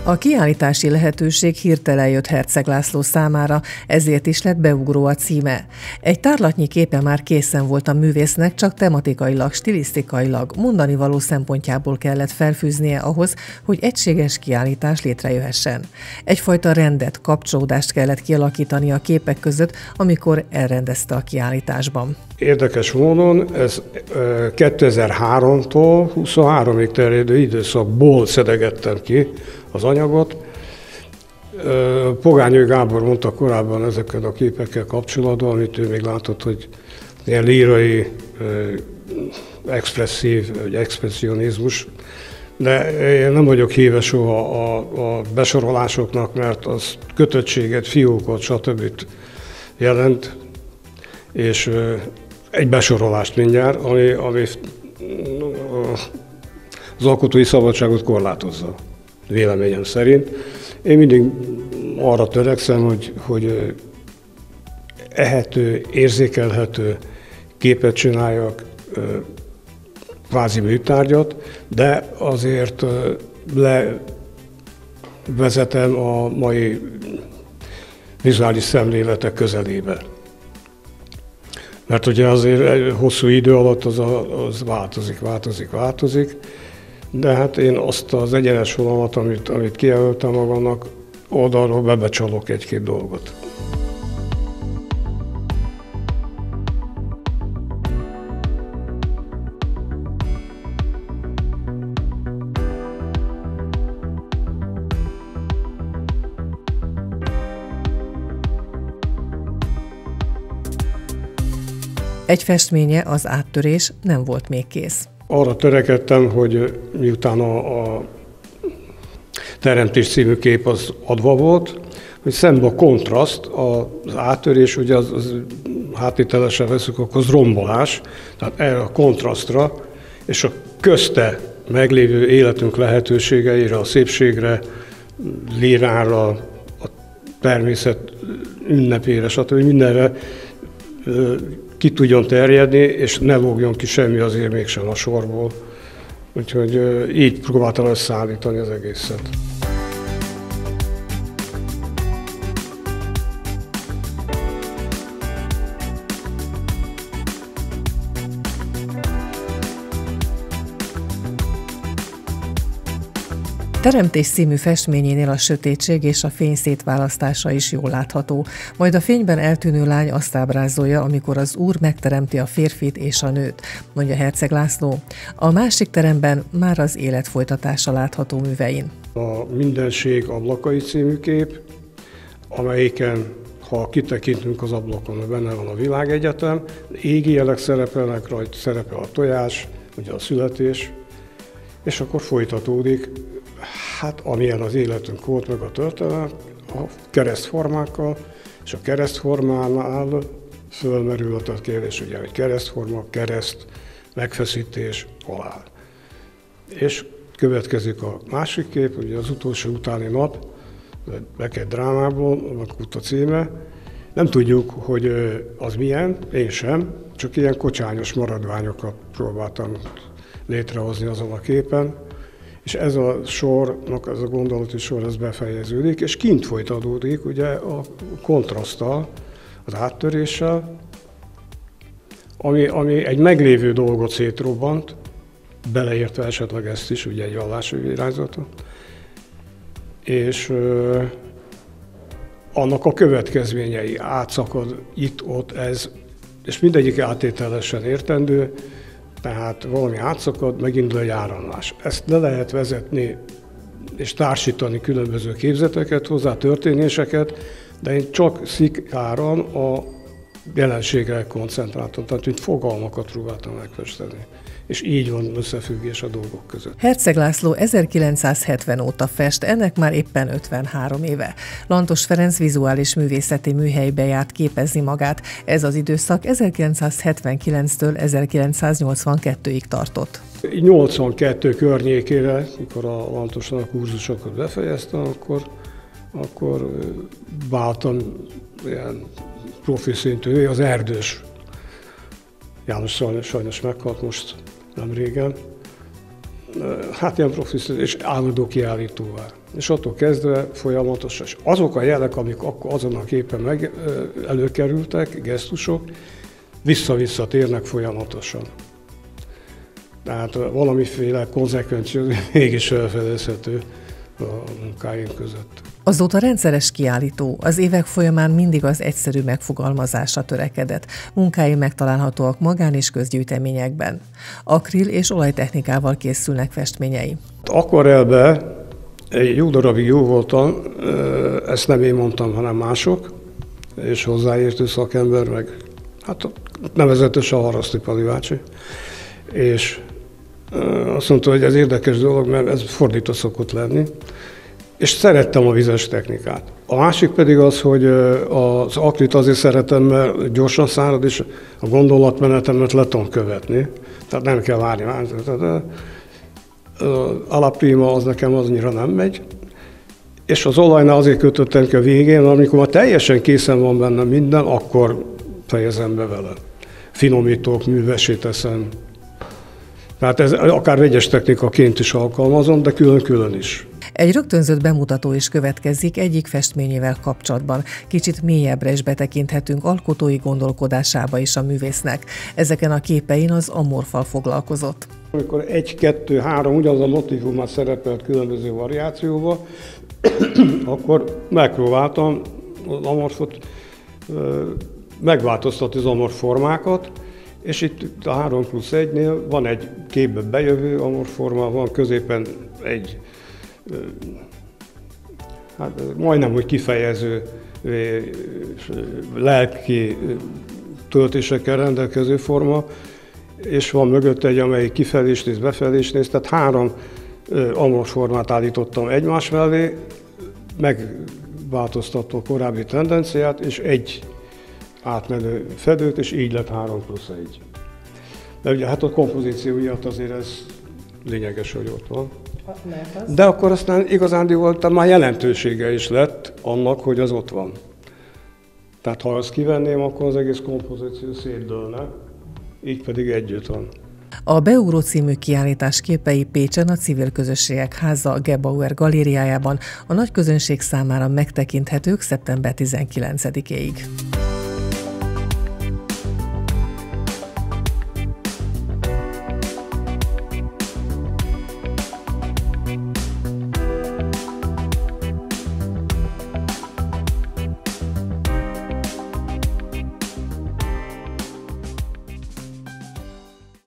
A kiállítási lehetőség hirtelen jött Herczeg László számára, ezért is lett Beugró a címe. Egy tárlatnyi képe már készen volt a művésznek, csak tematikailag, stilisztikailag, mondanivaló szempontjából kellett felfűznie ahhoz, hogy egységes kiállítás létrejöhessen. Egyfajta rendet, kapcsolódást kellett kialakítani a képek között, amikor elrendezte a kiállításban. Érdekes módon ez 2003-tól 23-ig terjedő időszakból szedegettem ki az anyagot. Pogányai Gábor mondta korábban ezekkel a képekkel kapcsolatban, amit ő még látott, hogy ilyen lírai, expresszív, vagy expresszionizmus, de én nem vagyok híve soha a besorolásoknak, mert az kötöttséget, fiókot, stb. Jelent, és egy besorolást mindjárt, ami az alkotói szabadságot korlátozza, véleményem szerint. Én mindig arra törekszem, hogy ehető, érzékelhető képet csináljak, kvázi műtárgyat, de azért levezetem a mai vizuális szemléletek közelébe. Mert ugye azért hosszú idő alatt az változik, de hát én azt az egyenes vonalat, amit kijelöltem magamnak, oldalról bebecsalok egy-két dolgot. Egy festménye, az Áttörés nem volt még kész. Arra törekedtem, hogy miután a Teremtés című kép az adva volt, hogy szembe a kontraszt, az áttörés, ugye az háttételesen veszük, akkor az rombolás, tehát erre a kontrasztra, és a közte meglévő életünk lehetőségeire, a szépségre, lírára, a természet ünnepére, stb. Mindenre ki tudjon terjedni, és ne lógjon ki semmi azért mégsem a sorból. Úgyhogy így próbáltam összeállítani az egészet. Teremtés című festményénél a sötétség és a fény szétválasztása is jól látható. Majd a fényben eltűnő lány azt ábrázolja, amikor az Úr megteremti a férfit és a nőt, mondja Herczeg László. A másik teremben már az élet folytatása látható művein. A Mindenség ablakai című kép, amelyiken, ha kitekintünk az ablakon, benne van a világegyetem, égi jelek szerepelnek rajta, szerepel a tojás, ugye a születés, és akkor folytatódik, hát amilyen az életünk volt, meg a történet, a keresztformákkal, és a keresztformánál fölmerül a kérdés, ugye, hogy keresztforma, kereszt, megfeszítés, halál. És következik a másik kép, ugye az utolsó utáni nap, Beckett drámából, a címe. Nem tudjuk, hogy az milyen, én sem, csak ilyen kocsányos maradványokat próbáltam létrehozni azon a képen, és ez a sornak, ez a gondolati sor, ez befejeződik, és kint folytatódik ugye a kontraszttal, az áttöréssel, ami egy meglévő dolgot szétrobbant, beleértve esetleg ezt is, ugye egy vallási irányzatot, és annak a következményei átszakad itt-ott ez, és mindegyik áttételesen értendő, tehát valami átszakad, megindul egy áramlás. Ezt le lehet vezetni és társítani különböző képzeteket hozzá, történéseket, de én csak szikáran a jelenségre koncentráltam, tehát mint fogalmakat próbáltam megfesteni. És így van összefüggés a dolgok között. Herczeg László 1970 óta fest, ennek már éppen 53 éve. Lantos Ferenc vizuális művészeti műhelybe járt képezni magát. Ez az időszak 1979-től 1982-ig tartott. 82 környékére, mikor a Lantosnak a kurzusokat befejeztem, akkor váltam ilyen profi szintű, az Erdős János sajnos meghalt most nem régen. hát ilyen professzionális és állandó kiállítóvá. És attól kezdve folyamatosan. És azok a jelek, amik akkor azon a képen előkerültek, gesztusok, vissza-vissza térnek folyamatosan. Tehát valamiféle konzekvencia mégis felfedezhető a munkáink között. Azóta rendszeres kiállító, az évek folyamán mindig az egyszerű megfogalmazásra törekedett. Munkái megtalálhatóak magán- és közgyűjteményekben. Akril és olajtechnikával készülnek festményei. Akvarellbe egy jó darabig jó voltam, ezt nem én mondtam, hanem mások, és hozzáértő szakember, meg hát nevezetesen a Haraszti Pali bácsi. És azt mondta, hogy ez érdekes dolog, mert ez fordítva szokott lenni. És szerettem a vizes technikát. A másik pedig az, hogy az akrit azért szeretem, mert gyorsan szárad, és a gondolatmenetemet le tudom követni. Tehát nem kell várni. Alapprima az nekem annyira nem megy. És az olajnál azért kötöttem ki a végén, amikor már teljesen készen van benne minden, akkor fejezem be vele. Finomítok, művessé teszem. Tehát ez akár vegyes technikaként is alkalmazom, de külön-külön is. Egy rögtönzött bemutató is következik egyik festményével kapcsolatban. Kicsit mélyebbre is betekinthetünk alkotói gondolkodásába is a művésznek. Ezeken a képein az amorffal foglalkozott. Amikor 1, 2, 3 ugyanaz a motívummal szerepelt különböző variációban, akkor megpróbáltam az amorfot megváltoztatni, az amorf formákat, és itt a 3+1-nél van egy képbe bejövő amorforma, van középen egy hát majdnem, hogy kifejező lelki töltésekkel rendelkező forma, és van mögött egy, amelyik kifelé is néz, befelé is néz, tehát 3 amorfformát állítottam egymás mellé, megváltoztatva a korábbi tendenciát, és egy átmenő fedőt, és így lett 3+1. De ugye hát a kompozíció miatt azért ez lényeges, hogy ott van. De akkor aztán igazándiból már jelentősége is lett annak, hogy az ott van. Tehát ha azt kivenném, akkor az egész kompozíció szétdőlne, így pedig együtt van. A Beugró című kiállítás képei Pécsen a Civil Közösségek Háza Gebauer galériájában a nagy közönség számára megtekinthetők szeptember 19-éig.